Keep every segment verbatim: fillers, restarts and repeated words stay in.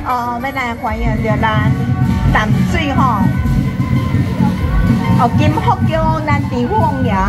哦，要来欢迎着咱淡水吼，哦，金福宫咱地府王爷。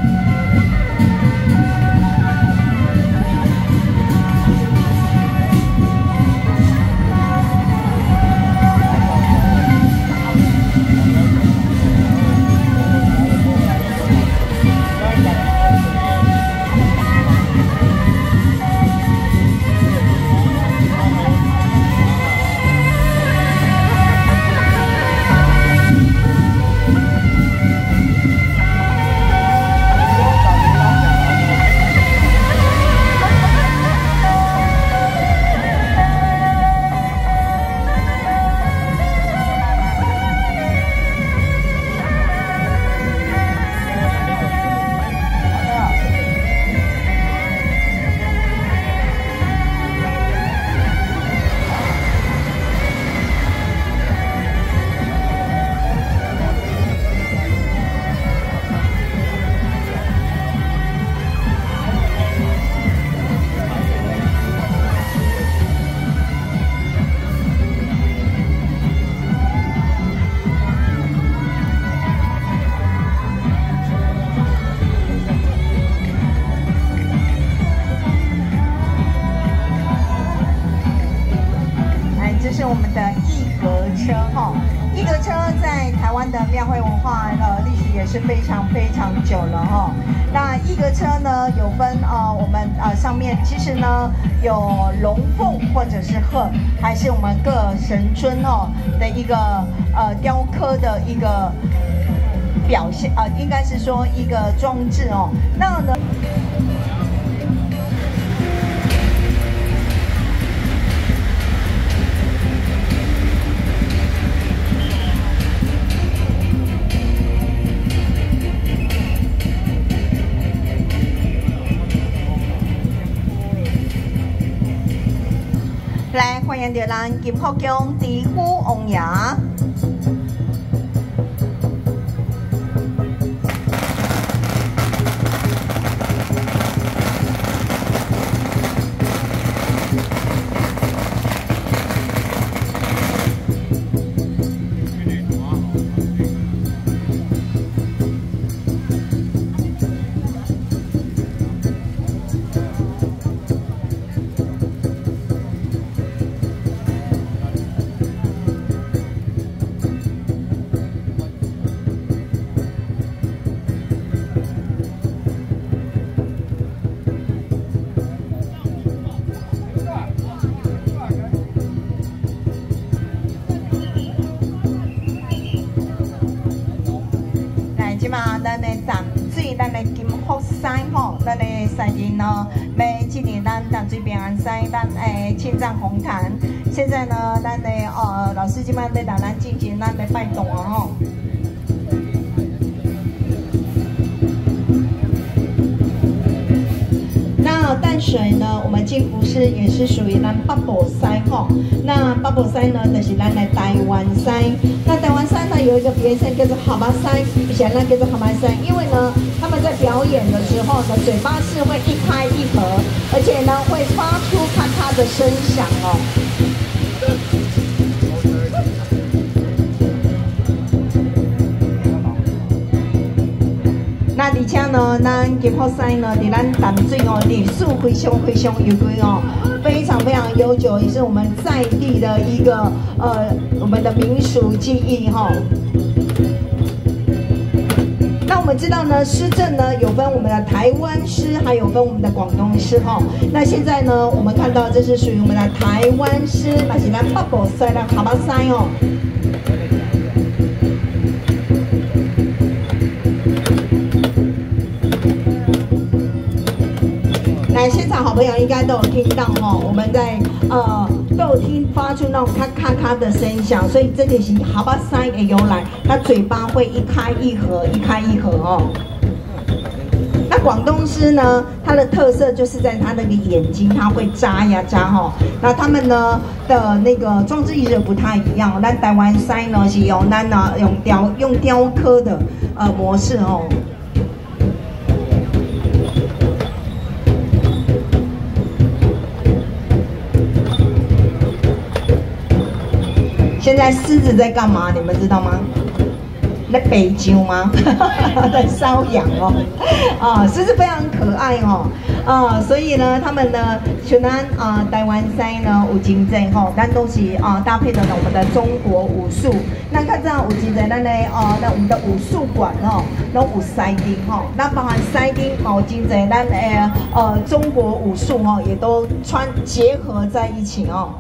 我们的一格车哈，一格车在台湾的庙会文化呃历史也是非常非常久了哈。那一格车呢有分呃我们呃上面其实呢有龙凤或者是鹤，还是我们各神尊哦的一个呃雕刻的一个表现啊、呃，应该是说一个装置哦。那呢。 来，欢迎着咱金福宫地府王爷。即嘛，咱的淡水，咱的金福山吼，咱的山人呢，每今年咱淡水平安山，咱诶庆赞红坛。现在呢，咱的呃老师今晚在打咱进行咱的拜动啊吼。 淡水呢，我们金福市也是属于咱北部山吼。那北部山呢，就是咱的台湾山。那台湾山呢，有一个别称叫做蛤蟆山，以前呢叫做蛤蟆山，因为呢，他们在表演的时候呢，嘴巴是会一开一合，而且呢，会发出咔咔的声响哦。 那而且呢，咱金福山呢，伫咱淡水哦，历史非常非常悠久哦，非常非常悠久，也是我们在地的一个呃我们的民俗记忆哈、哦。那我们知道呢，狮阵呢有分我们的台湾狮，还有分我们的广东狮哈、哦。那现在呢，我们看到这是属于我们的台湾狮，那是咱北部山的蛤蟆山哦。 来，现场好朋友应该都有听到哦，我们在呃都有听发出那种咔咔咔的声响，所以这里是蛤蟆山的由来，它嘴巴会一开一合，一开一合哦。那广东狮呢，它的特色就是在它那个眼睛，它会眨呀眨哈。那他们呢的那个装置艺术不太一样，那台湾山呢是用咱呢用雕用雕刻的呃模式哦。 现在狮子在干嘛？你们知道吗？在北京吗？在搔痒哦，啊，狮子非常可爱哦，啊，所以呢，他们呢，像咱啊台湾赛呢有真济吼，咱都是啊搭配着我们的中国武术。那较早有真济咱的哦，那我们的武术馆哦，拢有赛丁吼，那包含赛丁哦，真济咱的呃中国武术哦，也都穿结合在一起哦。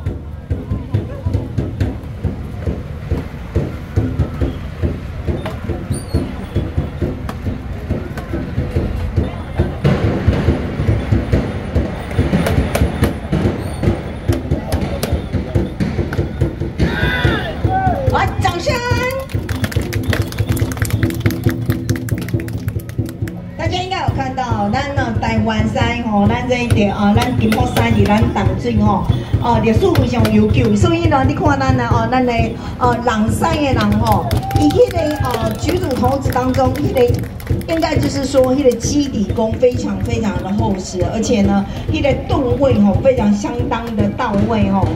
咱呢台湾赛吼，咱这一点啊，咱金峰赛伫咱淡水吼，哦，历史非常悠久，所以呢，你看咱呢哦，咱的呃朗赛的人吼，伊迄个呃举手投足当中，迄个应该就是说，迄个基底功非常非常的厚实，而且呢，迄个吨位吼非常相当的到位吼。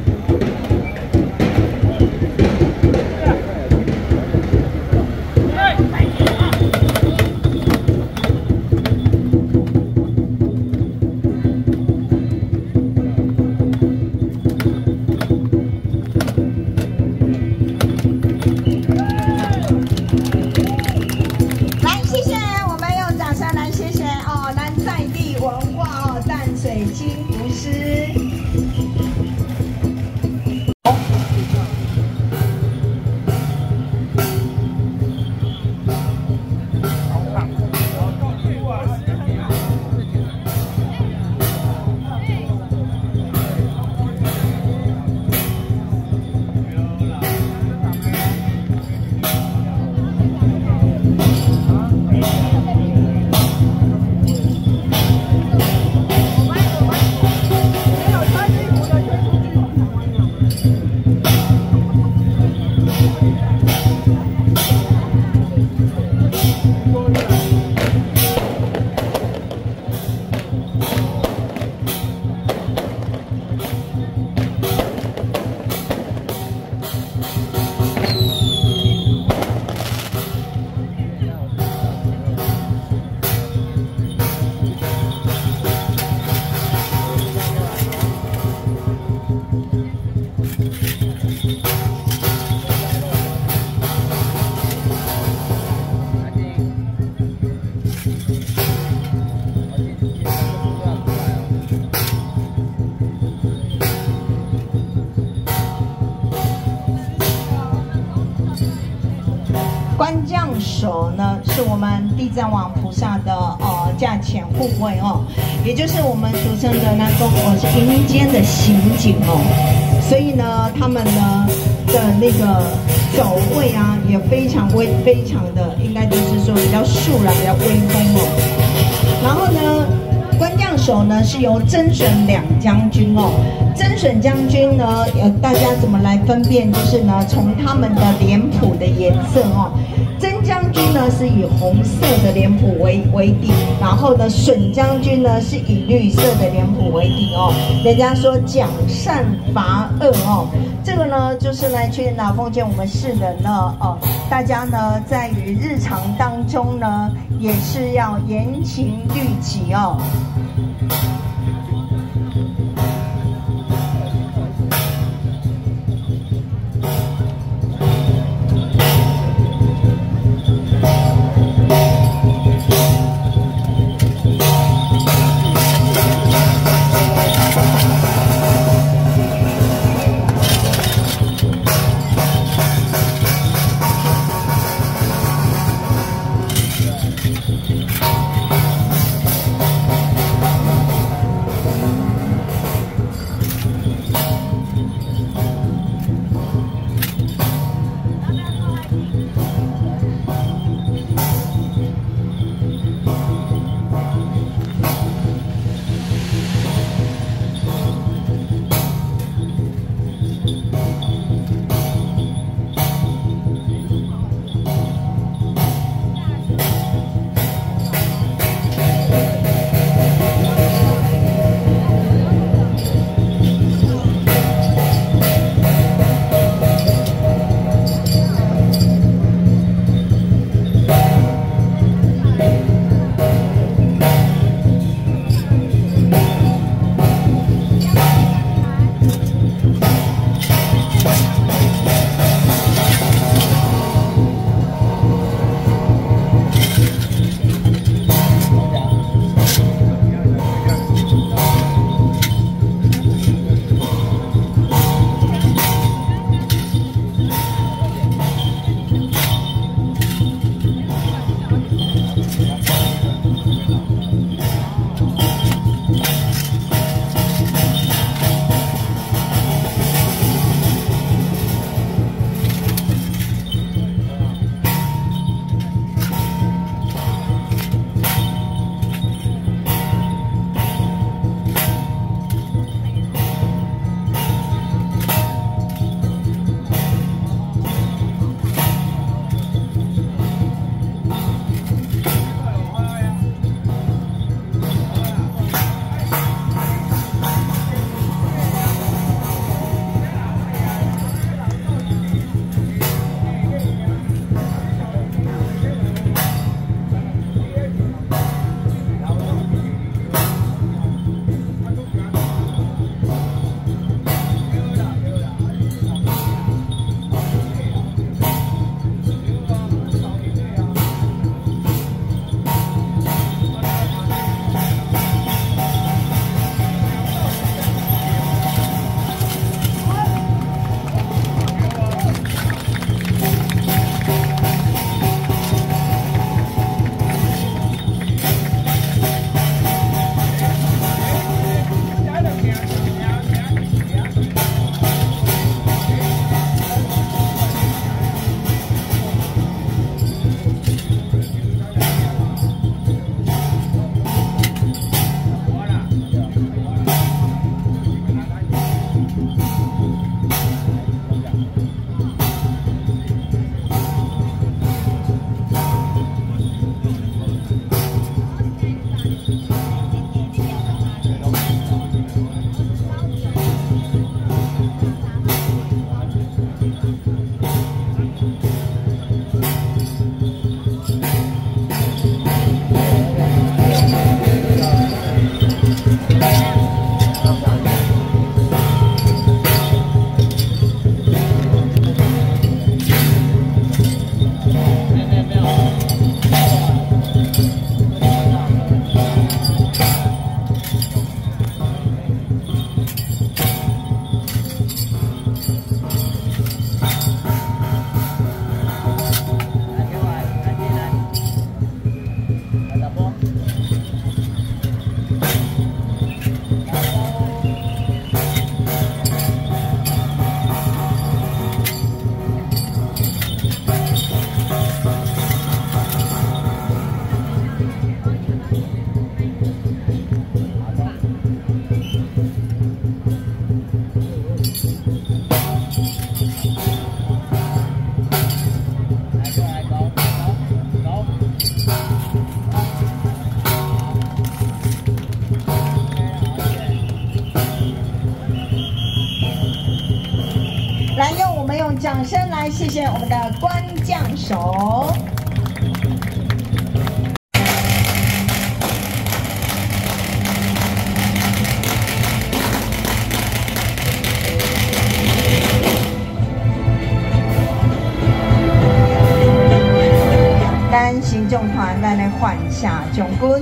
官将手呢，是我们地藏王菩萨的呃驾前护卫哦，也就是我们俗称的那个哦是阴间的刑警哦，所以呢，他们呢的那个走位啊也非常威，非常的应该就是说比较肃然，比较威风哦。然后呢，官将手呢是由曾损两将军哦，曾损将军呢，呃，大家怎么来分辨？就是呢，从他们的脸谱的颜色哦。曾将军呢是以红色的脸谱为为底，然后呢，损将军呢是以绿色的脸谱为底哦。人家说讲善罚恶哦，这个呢就是来去呢奉劝我们世人呢哦，大家呢在于日常当中呢也是要严刑律己哦。 来，用我们用掌声来谢谢我们的官将手。咱行政团咱来换下将军。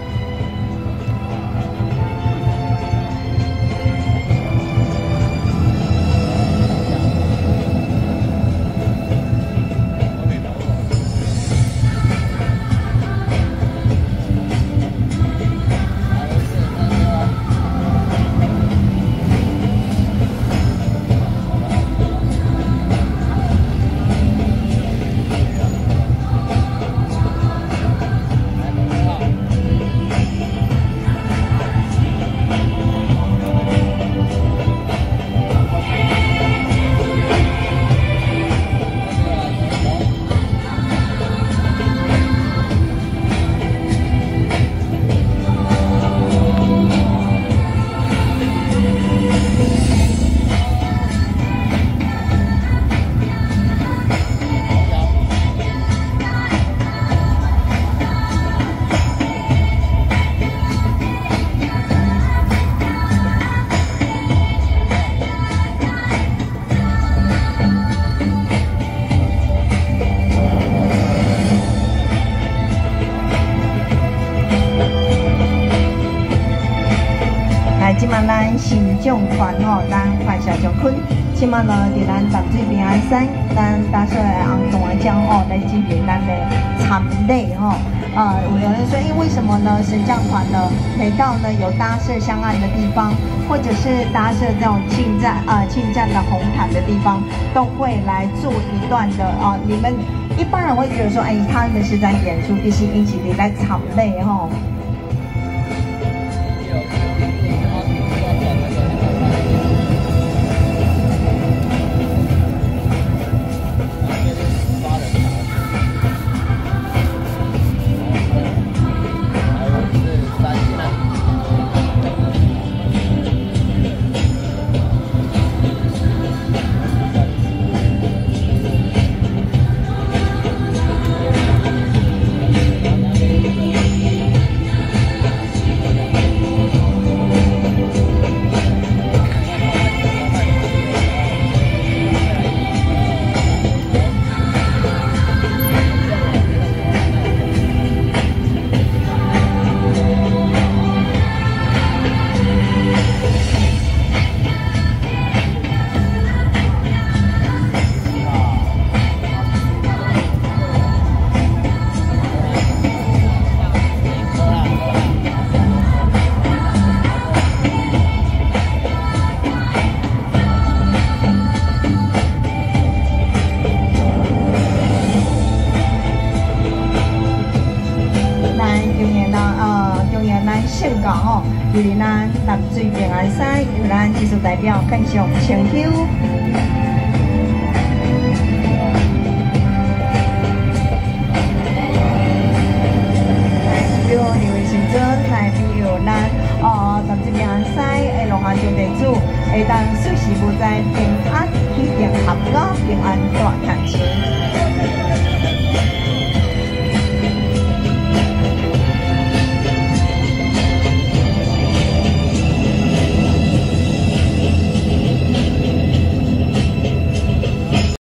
即马咱行政团吼，咱换下将军。即马呢，伫咱淡水平安山，咱大社的红大将哦来进行咱的参礼吼。呃，有人说，哎，为什么呢？神将团呢，每到呢有搭设相爱的地方，或者是搭设这种庆赞呃庆赞的红毯的地方，都会来做一段的啊、呃。你们一般人会觉得说，哎，他们是在演出，其实一起来参礼吼。 县港吼，就是咱淡水平安山，由咱技术代表更上清秋。表两位先生。 在点